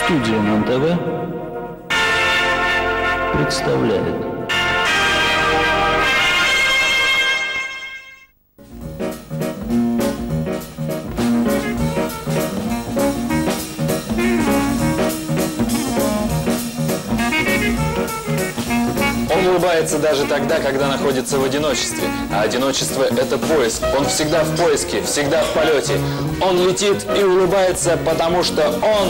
Студия МНТВ представляет. Он улыбается даже тогда, когда находится в одиночестве. А одиночество – это поиск. Он всегда в поиске, всегда в полете. Он летит и улыбается, потому что он...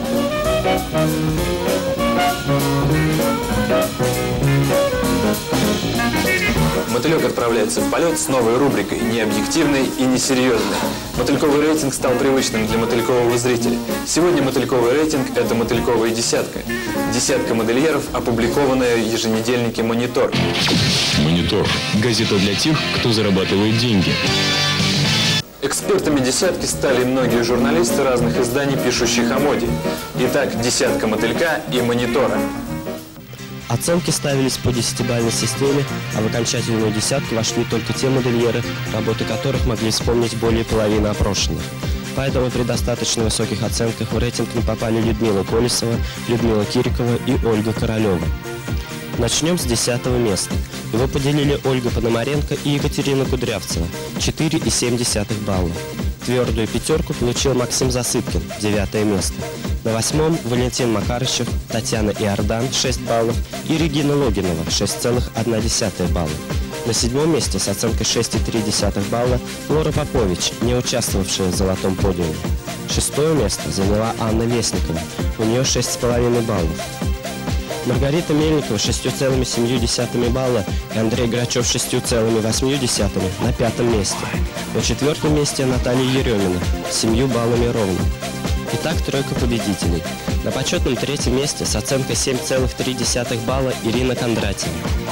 Мотылек отправляется в полет с новой рубрикой, необъективной и несерьезной. Мотыльковый рейтинг стал привычным для мотылькового зрителя. Сегодня мотыльковый рейтинг – это мотыльковая десятка. Десятка модельеров, опубликованная в еженедельнике «Монитор». «Монитор» – газета для тех, кто зарабатывает деньги. Экспертами десятки стали многие журналисты разных изданий, пишущих о моде. Итак, десятка мотылька и «Монитора». Оценки ставились по 10-бальной системе, а в окончательную десятку вошли только те модельеры, работы которых могли вспомнить более половины опрошенных. Поэтому при достаточно высоких оценках в рейтинг не попали Людмила Колесова, Людмила Кирикова и Ольга Королева. Начнем с 10-го места. Его поделили Ольга Пономаренко и Екатерина Кудрявцева – 4,7 балла. Твердую пятерку получил Максим Засыпкин – 9-е место. На 8-м Валентин Макарычев, Татьяна Иордан – 6 баллов и Регина Логинова – 6,1 балла. На 7-м месте с оценкой 6,3 балла Лора Попович, не участвовавшая в золотом подиуме. 6-е место заняла Анна Вестникова, у нее 6,5 баллов. Маргарита Мельникова 6,7 балла и Андрей Грачев 6,8 на 5-м месте. На 4-м месте Наталья Еремина с 7 баллами ровно. Итак, тройка победителей. На почетном 3-м месте с оценкой 7,3 балла Ирина Кондратьева.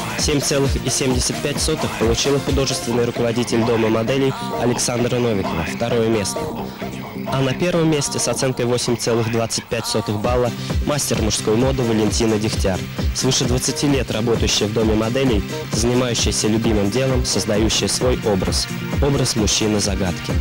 7,75 получила художественный руководитель дома моделей Александра Новикова, 2-е место. А на 1-м месте с оценкой 8,25 балла мастер мужской моды Валентина Дегтяр, свыше 20 лет работающая в доме моделей, занимающаяся любимым делом, создающая свой образ. Образ мужчины-загадки.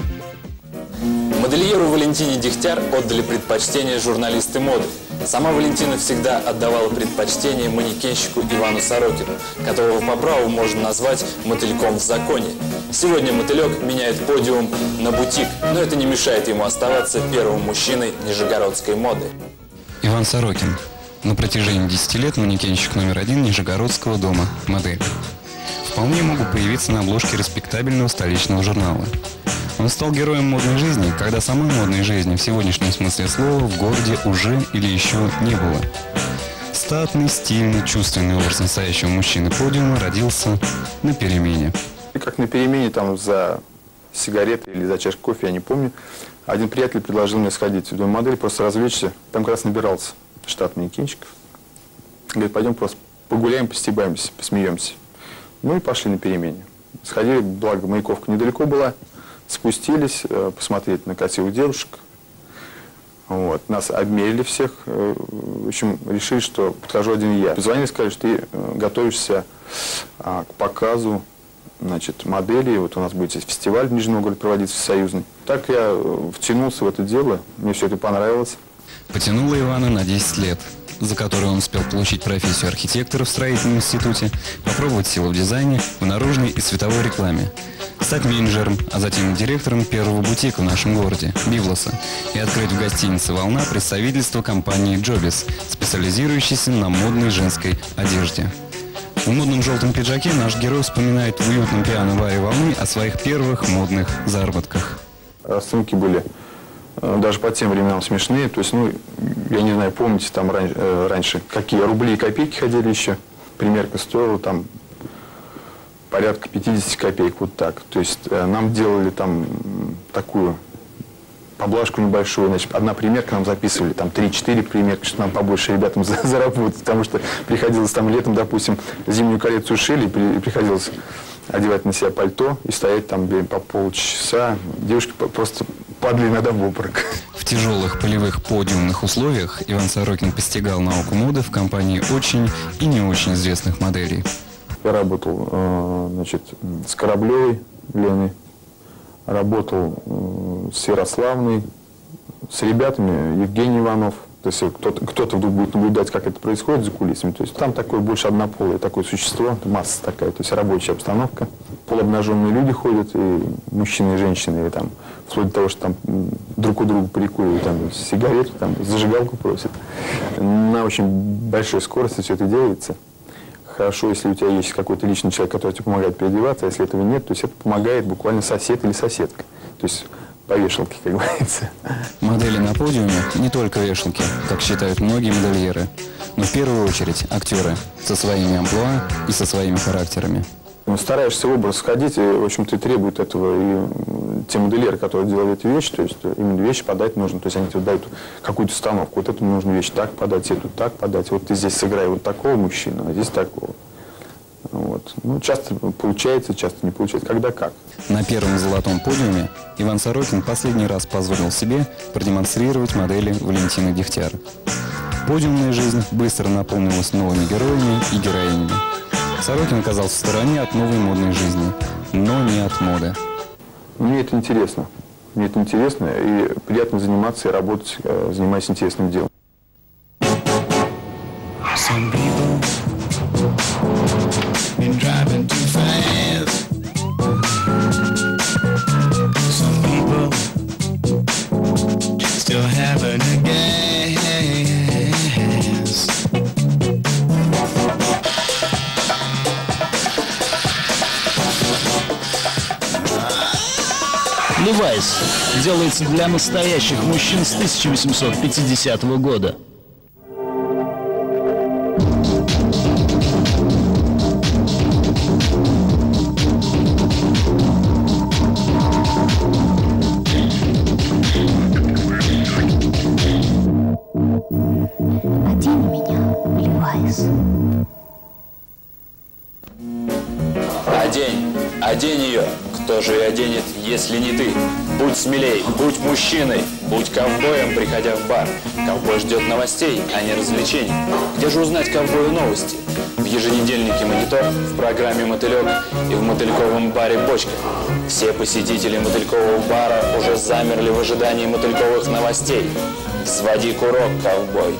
Модельеру Валентине Дегтяр отдали предпочтение журналисты моды. Сама Валентина всегда отдавала предпочтение манекенщику Ивану Сорокину, которого по праву можно назвать мотыльком в законе. Сегодня мотылек меняет подиум на бутик, но это не мешает ему оставаться первым мужчиной нижегородской моды. Иван Сорокин. На протяжении 10 лет манекенщик номер 1 Нижегородского дома «Модель». Вполне могут появиться на обложке респектабельного столичного журнала. Он стал героем модной жизни, когда самой модной жизни в сегодняшнем смысле слова в городе уже или еще не было. Статный, стильный, чувственный образ настоящего мужчины подиума родился на перемене. Как на перемене, там, за сигаретой или за чашкой кофе, я не помню, один приятель предложил мне сходить в дом модель, просто развлечься. Там как раз набирался штат манекенщиков. Говорит, пойдем просто погуляем, постебаемся, посмеемся. Ну и пошли на перемене. Сходили, благо Маяковка недалеко была. Спустились посмотреть на красивых девушек. Вот. Нас обмерили всех. В общем, решили, что подхожу один я. Позвонили, сказали, что ты готовишься к показу, значит, моделей. Вот у нас будет здесь фестиваль в Нижнем Новгороде проводиться, всесоюзный. Так я втянулся в это дело. Мне все это понравилось. Потянуло Ивана на 10 лет, за которые он успел получить профессию архитектора в строительном институте, попробовать силу в дизайне, в наружной и световой рекламе, стать менеджером, а затем и директором первого бутика в нашем городе – Бивлоса, и открыть в гостинице «Волна» представительство компании «Джобис», специализирующейся на модной женской одежде. В модном желтом пиджаке наш герой вспоминает в уютном пиано-баре «Волны» о своих первых модных заработках. Расценки были даже по тем временам смешные. То есть, ну, я не знаю, помните, там раньше какие рубли и копейки ходили еще. Примерка стоила там порядка 50 копеек, вот так. То есть нам делали там такую поблажку небольшую. Значит, одна примерка нам записывали, там 3-4 примерки, что нам побольше ребятам заработать. Потому что приходилось там летом, допустим, зимнюю коллекцию шили, и приходилось одевать на себя пальто и стоять там по полчаса. Девушки просто падали иногда в обморок. В тяжелых полевых подиумных условиях Иван Сорокин постигал науку моды в компании очень и не очень известных моделей. Я работал, значит, с Кораблевой Леной, работал с Ярославной, с ребятами, Евгений Иванов, То есть кто-то вдруг будет наблюдать, как это происходит за кулисами. То есть там такое больше однополое такое существо, масса такая, то есть рабочая обстановка. Полуобнаженные люди ходят, и мужчины, и женщины, и там, вплоть до того, что там друг у друга прикуривают там, сигарету, там, зажигалку просят. На очень большой скорости все это делается. Хорошо, если у тебя есть какой-то личный человек, который тебе помогает переодеваться, а если этого нет, то есть это помогает буквально сосед или соседка. То есть по вешалке, как говорится. Модели на подиуме не только вешалки, как считают многие модельеры, но в первую очередь актеры со своими амплуа и со своими характерами. Стараешься в образ входить, и, в общем-то, требует этого и те модельеры, которые делают эти вещи, то есть именно вещи подать нужно, то есть они тебе дают какую-то установку, вот эту нужно вещь так подать, эту так подать, вот ты здесь сыграй вот такого мужчину, а здесь такого. Вот. Ну, часто получается, часто не получается, когда как. На первом золотом подиуме Иван Сорокин последний раз позволил себе продемонстрировать модели Валентины Дегтяр. Подиумная жизнь быстро наполнилась новыми героями и героинями. Сорокин оказался в стороне от новой модной жизни, но не от моды. Мне это интересно. Мне это интересно, и приятно заниматься и работать, занимаясь интересным делом. Levi's делается для настоящих мужчин с 1850 года. Одень меня, Levi's. Одень ее. Кто же ее оденет, если не ты? Будь смелей, будь мужчиной, будь ковбоем, приходя в бар. Ковбой ждет новостей, а не развлечений. Где же узнать ковбою новости? В еженедельнике «Монитор», в программе «Мотылек» и в мотыльковом баре «Бочка». Все посетители мотылькового бара уже замерли в ожидании мотыльковых новостей. Своди курок, ковбой.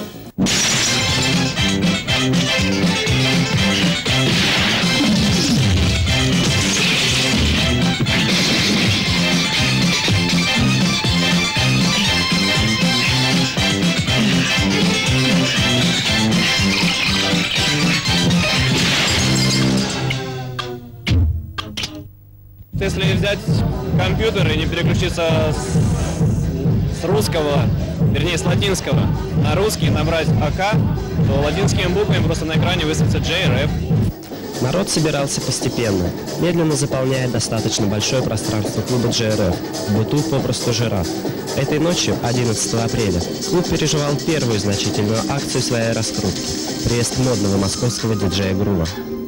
Если взять компьютер и не переключиться с русского, вернее с латинского на русский, набрать АК, то латинскими буквами просто на экране высветится JRF. Народ собирался постепенно, медленно заполняя достаточно большое пространство клуба JRF, в быту попросту «Жираф». Этой ночью, 11 апреля, клуб переживал первую значительную акцию своей раскрутки – приезд модного московского диджея Грува.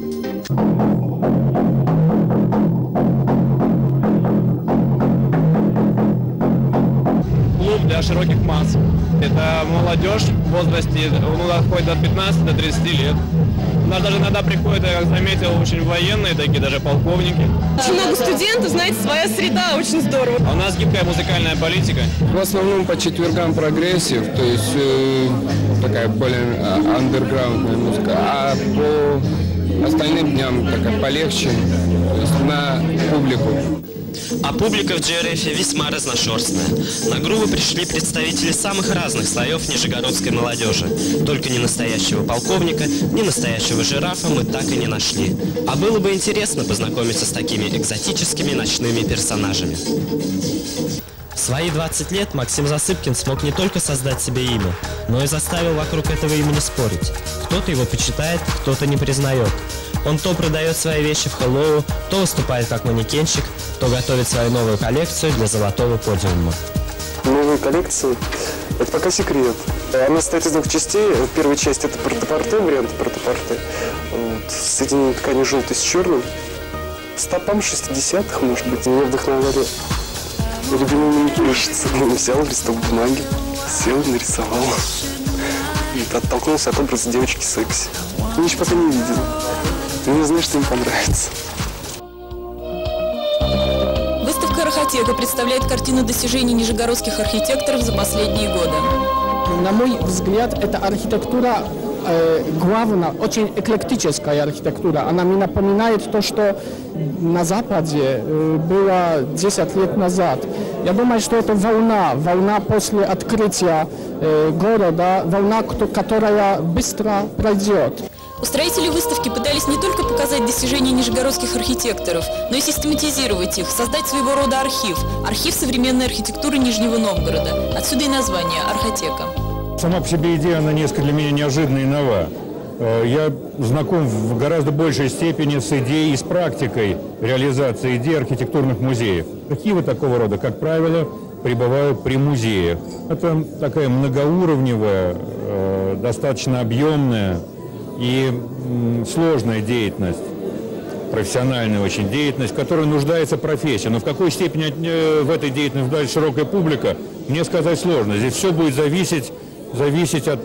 Для широких масс. Это молодежь в возрасте, доходит от 15 до 30 лет. У нас даже иногда приходят, я заметил, очень военные такие, даже полковники. Очень много студентов, знаете, своя среда, очень здорово. А у нас гибкая музыкальная политика. В основном по четвергам прогрессив, то есть такая более андерграундная музыка, а по остальным дням такая полегче, то есть на публику. А публика в JRF весьма разношерстная. На Грувы пришли представители самых разных слоев нижегородской молодежи. Только ни настоящего полковника, ни настоящего жирафа мы так и не нашли. А было бы интересно познакомиться с такими экзотическими ночными персонажами. В свои 20 лет Максим Засыпкин смог не только создать себе имя, но и заставил вокруг этого имени спорить. Кто-то его почитает, кто-то не признает. Он то продает свои вещи в Хэллоу, то выступает как манекенщик, то готовит свою новую коллекцию для золотого подиума. Новые коллекции – это пока секрет. Она состоит из двух частей. Первая часть – это портопорте, варианты портопорте. Вот, соединение ткани желтой с черным. Стопам 60-х, может быть, меня вдохновляли любимые манекенщицы. Взял листок бумаги, сел и нарисовал. Оттолкнулся от образа девочки секси. Я еще пока не видел. Но я знаю, что им понравится. Выставка «Архотека» представляет картину достижений нижегородских архитекторов за последние годы. На мой взгляд, эта архитектура главная, очень эклектическая архитектура. Она мне напоминает то, что на Западе было 10 лет назад. Я думаю, что это волна после открытия города, волна, которая быстро пройдет. Устроители выставки пытались не только показать достижения нижегородских архитекторов, но и систематизировать их, создать своего рода архив. Архив современной архитектуры Нижнего Новгорода. Отсюда и название «Архотека». Сама по себе идея, она несколько для меня неожиданная и нова. Я знаком в гораздо большей степени с идеей и с практикой реализации идей архитектурных музеев. Архивы такого рода, как правило, пребывают при музеях. Это такая многоуровневая, достаточно объемная и сложная деятельность, профессиональная очень деятельность, в которой нуждается профессия. Но в какой степени в этой деятельности нуждается широкая публика, мне сказать сложно. Здесь все будет зависеть от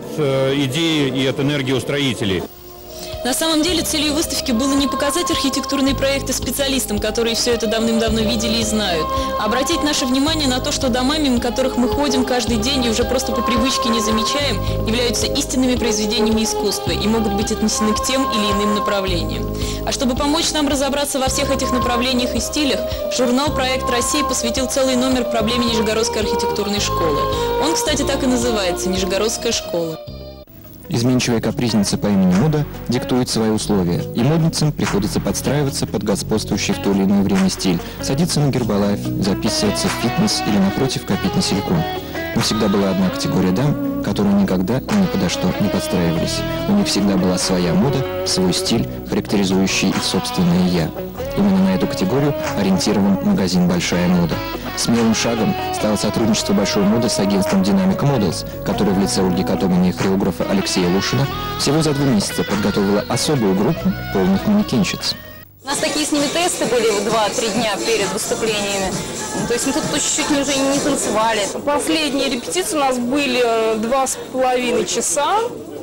идеи и от энергии устроителей. На самом деле целью выставки было не показать архитектурные проекты специалистам, которые все это давным-давно видели и знают, а обратить наше внимание на то, что дома, мимо которых мы ходим каждый день и уже просто по привычке не замечаем, являются истинными произведениями искусства и могут быть отнесены к тем или иным направлениям. А чтобы помочь нам разобраться во всех этих направлениях и стилях, журнал «Проект России» посвятил целый номер проблеме Нижегородской архитектурной школы. Он, кстати, так и называется – Нижегородская школа. Изменчивая капризница по имени Мода диктует свои условия, и модницам приходится подстраиваться под господствующий в то или иное время стиль, садиться на Гербалайф, записываться в фитнес или, напротив, копить на силикон. Но всегда была одна категория дам, которые никогда и ни подо что не подстраивались. У них всегда была своя мода, свой стиль, характеризующий их собственное «я». Именно на эту категорию ориентирован магазин «Большая мода». Смелым шагом стало сотрудничество большой моды с агентством Dynamic Models, которое в лице Ольги Катоминой и хореографа Алексея Лушина всего за 2 месяца подготовило особую группу полных манекенщиц. У нас такие с ними тесты были 2-3 дня перед выступлениями. То есть мы тут чуть-чуть уже не танцевали. Последние репетиции у нас были 2,5 часа.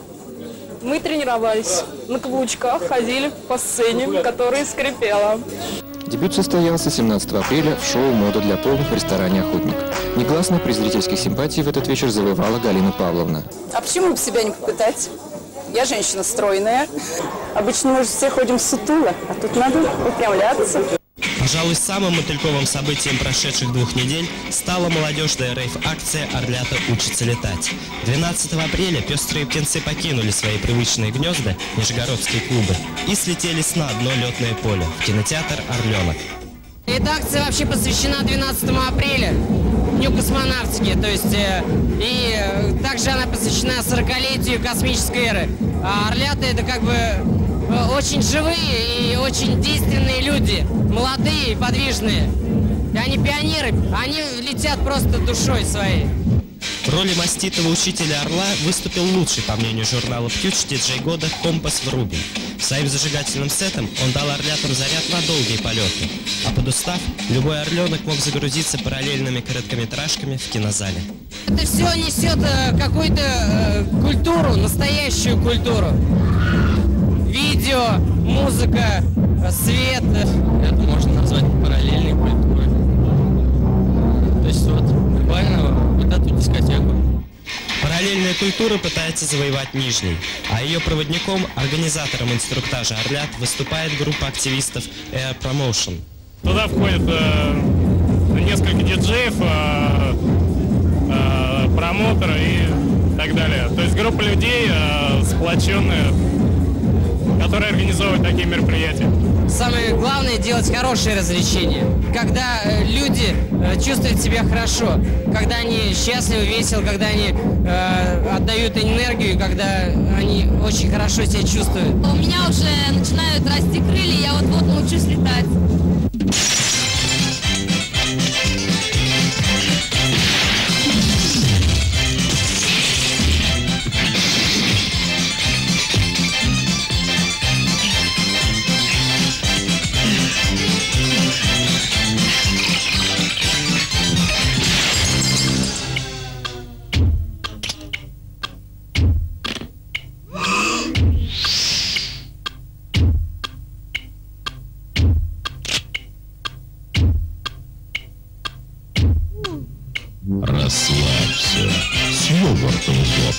Мы тренировались на каблучках, ходили по сцене, которая скрипела. Дебют состоялся 17 апреля в шоу «Мода для полных» в ресторане «Охотник». Негласно при зрительских симпатиях в этот вечер завоевала Галина Павловна. А почему бы себя не попытать? Я женщина стройная. Обычно мы же все ходим сутуло, а тут надо выпрямляться. Пожалуй, самым мотыльковым событием прошедших 2 недель стала молодежная рейв-акция «Орлята учатся летать». 12 апреля пестрые птенцы покинули свои привычные гнезда, нижегородские клубы, и слетелись на одно летное поле в кинотеатр «Орленок». Эта акция вообще посвящена 12 апреля, Дню космонавтики, то есть и также она посвящена 40-летию космической эры. А орлята — это как бы очень живые и очень действенные люди, молодые и подвижные. И они пионеры, они летят просто душой своей. В роли маститого учителя «Орла» выступил лучший, по мнению журнала «Фьюч», диджей года Компас Врубин. Своим зажигательным сетом он дал орлятам заряд на долгие полеты, а под устав любой орленок мог загрузиться параллельными короткометражками в кинозале. Это все несет какую-то культуру, настоящую культуру. Видео, музыка, свет. Это можно назвать параллельной культурой. То есть вот буквально вот эту дискотеку. Параллельная культура пытается завоевать Нижний, а ее проводником, организатором инструктажа «Орлят» выступает группа активистов Air Promotion. Туда входит несколько диджеев, промоутеры и так далее. То есть группа людей сплоченная, которые организовывают такие мероприятия. Самое главное — делать хорошие развлечения. Когда люди чувствуют себя хорошо, когда они счастливы, весело, когда они отдают энергию, когда они очень хорошо себя чувствуют. У меня уже начинают расти крылья, я вот-вот научусь летать. Начинается с йогуртом ЗОТ.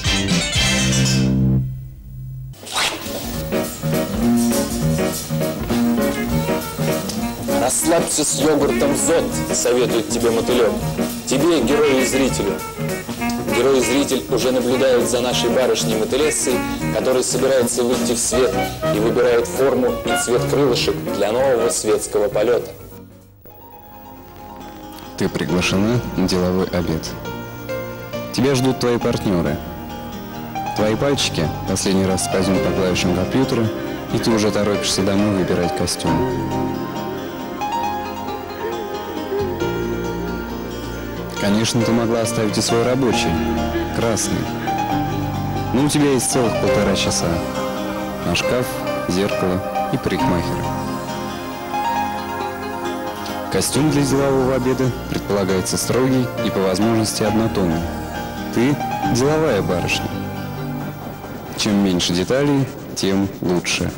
Расслабься с йогуртом ЗОТ, советует тебе мотылек. Тебе, герою и зрителю. Герой и зритель уже наблюдают за нашей барышней-мотылессой, которая собирается выйти в свет и выбирает форму и цвет крылышек для нового светского полета. Ты приглашена на деловой обед. Тебя ждут твои партнеры. Твои пальчики последний раз скользнут по клавишам компьютера, и ты уже торопишься домой выбирать костюм. Конечно, ты могла оставить и свой рабочий, красный. Но у тебя есть целых 1,5 часа на шкаф, зеркало и парикмахера. Костюм для делового обеда предполагается строгий и по возможности однотонный. Ты – деловая барышня. Чем меньше деталей, тем лучше.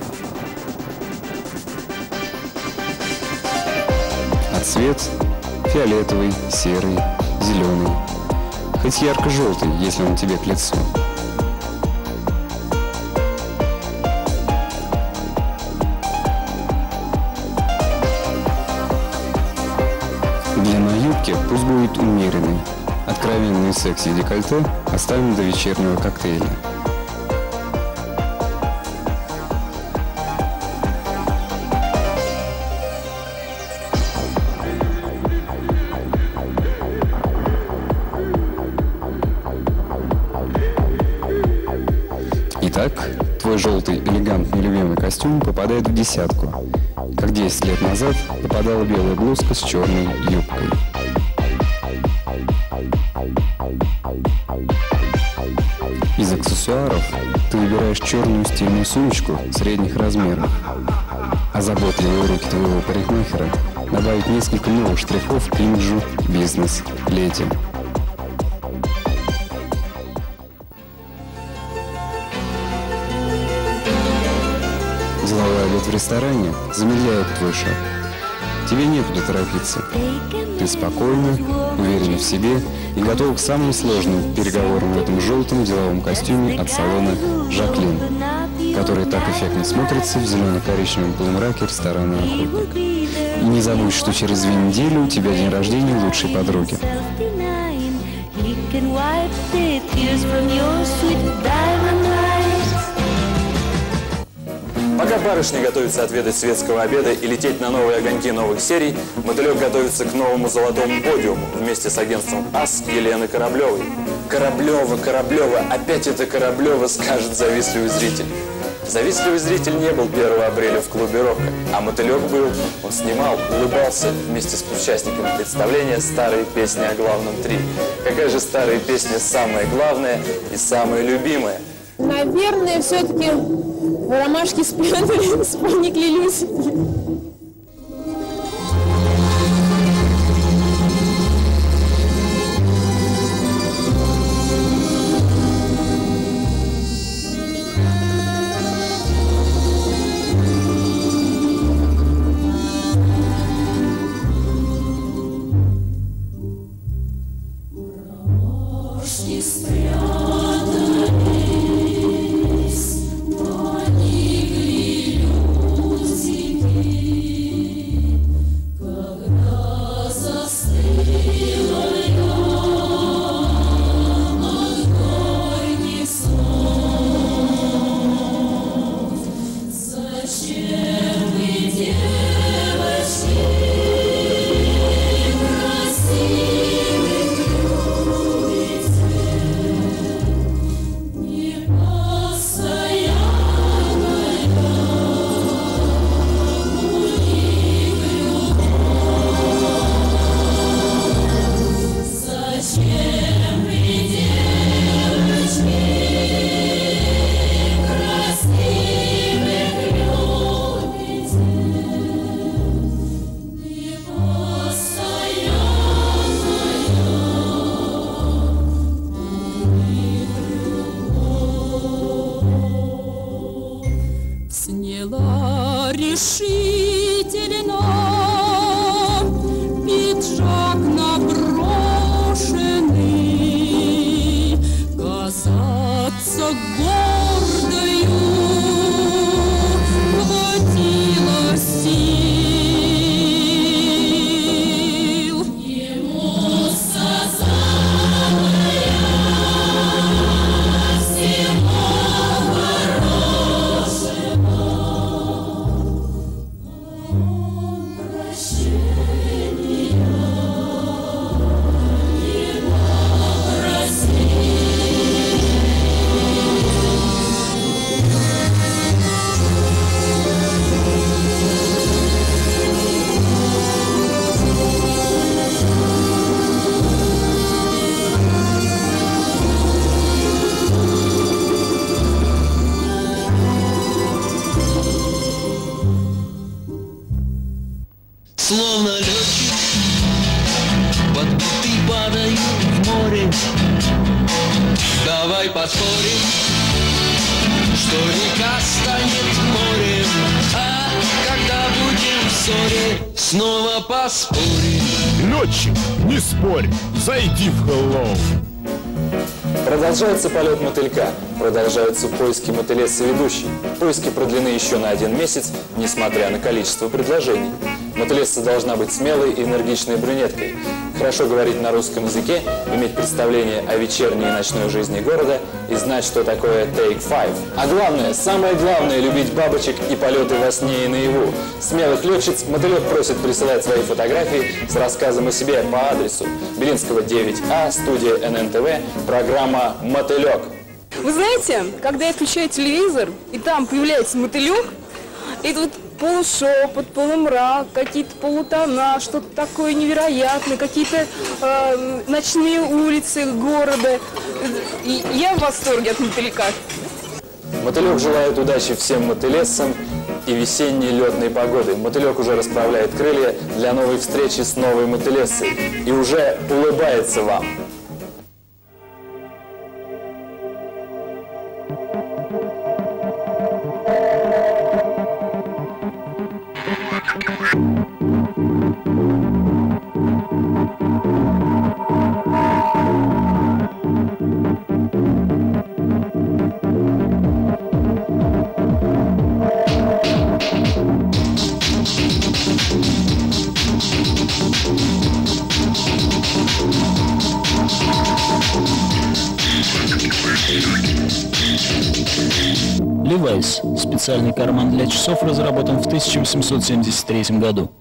А цвет – фиолетовый, серый, зеленый. Хоть ярко-желтый, если он тебе к лицу. Длина юбки пусть будет умеренной. Откровенный секси декольте оставим до вечернего коктейля. Итак, твой желтый, элегантный, любимый костюм попадает в десятку, как 10 лет назад попадала белая блузка с черной юбкой. Из аксессуаров ты выбираешь черную стильную сумочку средних размеров, а заботливые руки твоего парикмахера добавят несколько новых штрихов к имиджу бизнес-леди. Деловой обед в ресторане замедляет твой шаг. Тебе некуда торопиться. Ты спокойна, уверена в себе и готова к самым сложным переговорам в этом желтом деловом костюме от салона «Жаклин», который так эффектно смотрится в зелено-коричневом полумраке ресторана «Охотник». И не забудь, что через 2 недели у тебя день рождения лучшей подруги. Пока барышня готовится отведать светского обеда и лететь на новые огоньки новых серий, мотылек готовится к новому золотому подиуму вместе с агентством АС Елены Кораблевой. Кораблева, опять это Кораблева, скажет завистливый зритель. Завистливый зритель не был 1 апреля в клубе рока, а мотылек был. Он снимал, улыбался вместе с участниками представления «Старые песни о главном 3». Какая же старая песня самая главная и самая любимая? Наверное, все-таки ромашки спрятали, спальник Люси. Давай поспорим, что река станет морем, а когда будем в ссоре, снова поспорим. Летчик, не спорь, зайди в Hello. Продолжается полет мотылька, продолжаются поиски мотылесца-ведущей. Поиски продлены еще на 1 месяц, несмотря на количество предложений. Мотылесца должна быть смелой и энергичной брюнеткой, хорошо говорить на русском языке, иметь представление о вечерней и ночной жизни города и знать, что такое Take 5. А главное, самое главное, любить бабочек и полеты во сне и наяву. Смелых летчиц мотылек просит присылать свои фотографии с рассказом о себе по адресу Белинского 9А, студия ННТВ, программа «Мотылек». Вы знаете, когда я включаю телевизор, и там появляется мотылек, это вот полушепот, полумрак, какие-то полутона, что-то такое невероятное, какие-то ночные улицы города. И я в восторге от мотылька. Мотылек желает удачи всем мотылесцам и весенней летной погоды. Мотылек уже расправляет крылья для новой встречи с новой мотылесцей и уже улыбается вам. Levi's – специальный карман для часов, разработан в 1873 году.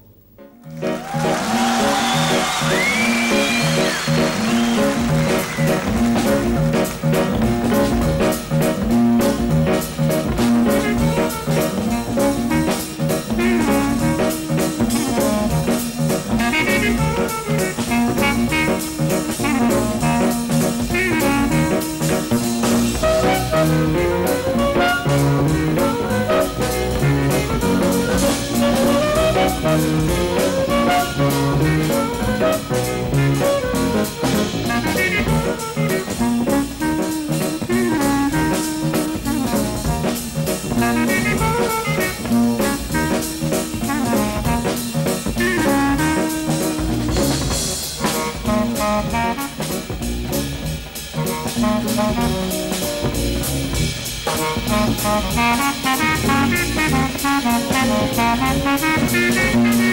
Thank you.